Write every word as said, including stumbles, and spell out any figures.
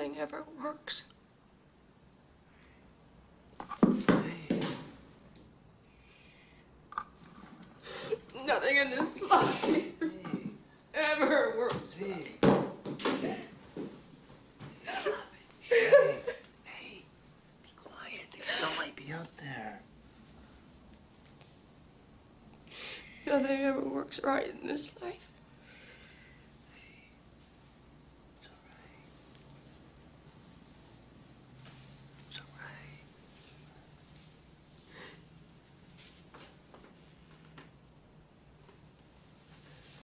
nothing ever works. Hey. Nothing in this life Hey. ever works. Hey. Stop it. Hey. Hey. Be quiet. They still might be out there. Nothing ever works right in this life.